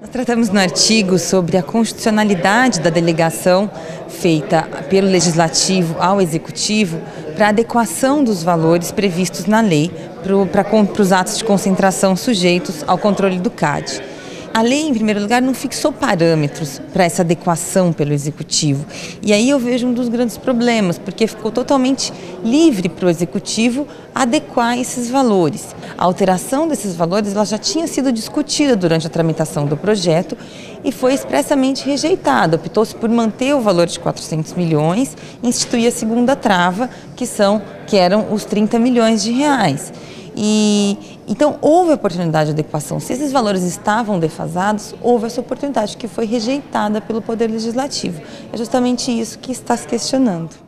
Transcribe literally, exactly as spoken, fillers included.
Nós tratamos no artigo sobre a constitucionalidade da delegação feita pelo Legislativo ao Executivo para a adequação dos valores previstos na lei para os atos de concentração sujeitos ao controle do C A D. A lei, em primeiro lugar, não fixou parâmetros para essa adequação pelo Executivo. E aí eu vejo um dos grandes problemas, porque ficou totalmente livre para o Executivo adequar esses valores. A alteração desses valores ela já tinha sido discutida durante a tramitação do projeto e foi expressamente rejeitada. Optou-se por manter o valor de quatrocentos milhões e instituir a segunda trava, que, são, que eram os trinta milhões de reais. E, então, houve a oportunidade de adequação. Se esses valores estavam defasados, houve essa oportunidade que foi rejeitada pelo Poder Legislativo. É justamente isso que está se questionando.